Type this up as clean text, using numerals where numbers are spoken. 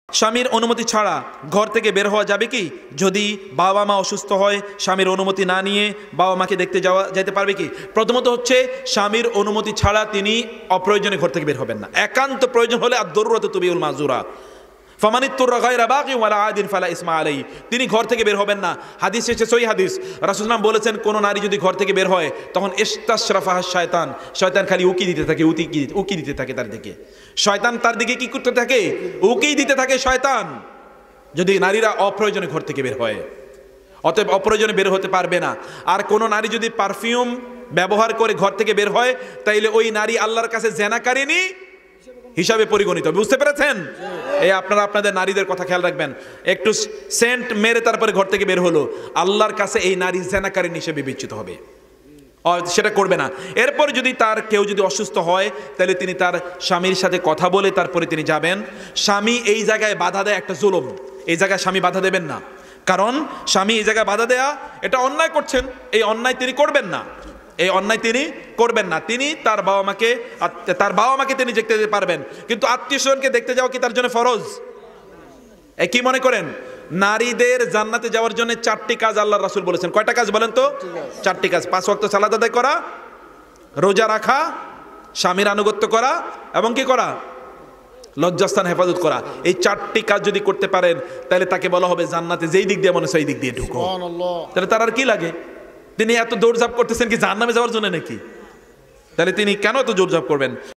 স্বামীর অনুমতি ছাড়া ঘর থেকে বের হওয়া যাবে কি? যদি বাবা মা অসুস্থ হয়, স্বামীর অনুমতি না নিয়ে বাবা মাকে দেখতে যেতে পারবে কি? প্রথমত হচ্ছে স্বামীর অনুমতি ছাড়া তিনি অপ্রয়োজনে ঘর থেকে বের হবেন না। একান্ত প্রয়োজন হলে আদ-দরুরাতু তুবিউল মাজুরা, ফামানিত্তুররা গায়রা বাগিন ওয়ালা আদিন ফালা ইসমা আলাইহি, তিনি ঘর থেকে বের হবেন না। হাদিস এসেছে সহিহ হাদিস, রাসূল সাল্লাল্লাহু আলাইহি ওয়াসাল্লাম বলেছেন, কোন নারী যদি ঘর থেকে বের হয় তখন ইস্তাশরাফাহা শয়তান, শয়তান খালি উকি দিতে থাকে, উকি দিতে থাকে তার দিকে। শয়তান তার দিকে কি করতে থাকে? উকি দিতে থাকে শয়তান, যদি নারীরা অপ্রয়োজনে ঘর থেকে বের হয়। অতএব অপ্রয়োজনে বের হতে পারবে না। আর কোন নারী যদি পারফিউম ব্যবহার করে ঘর থেকে বের হয়, তাইলে ওই নারী আল্লাহর কাছে জেনাকারিনী হিসাবে পরিগণিত হবে। বুঝতে পেরেছেন? এই আপনারা আপনাদের নারীদের কথা খেয়াল রাখবেন। একটু সেন্ট মেরে তারপরে ঘর থেকে বের হলো, আল্লাহর কাছে এই নারী জেনাকারিনী হিসেবে বিবেচিত হবে, সেটা করবে না। এরপর যদি তার কেউ যদি অসুস্থ হয়, তাহলে তিনি তার স্বামীর সাথে কথা বলে তারপরে তিনি যাবেন। স্বামী এই জায়গায় বাধা দেয় একটা জুলুম, এই জায়গায় স্বামী বাধা দেবেন না। কারণ স্বামী এই জায়গায় বাধা দেয়া, এটা অন্যায় করছেন, এই অন্যায় তিনি করবেন না, এই অন্যায় তিনি করবেন না। তিনি তার বাবা মাকে তিনি দেখতে যেতে পারবেন, কিন্তু আত্মীয় স্বজনকে দেখতে যাওয়া কি তার জন্য ফরজ? কি মনে করেন? নারীদের জান্নাতে যাওয়ার জন্য 4টি কাজ আল্লাহর রাসূল বলেছেন। কয়টা কাজ বলেন তো? 4টি কাজ। 5 ওয়াক্ত সালাত আদায় করা, রোজা রাখা, স্বামীর আনুগত্য করা, এবং কি করা? লজ্জাস্থান হেফাজত করা। এই 4টি কাজ যদি করতে পারেন, তাহলে তাকে বলা হবে জান্নাতে যেই দিক দিয়ে মনে হয় সেই দিক দিয়ে ঢুকো। তাহলে তার আর কি লাগে? তিনি এত দৌড়ঝাঁপ করতেছেন কি জাহান্নামে যাওয়ার জন্য নাকি? তাহলে তিনি কেন এত দৌড়ঝাঁপ করবেন?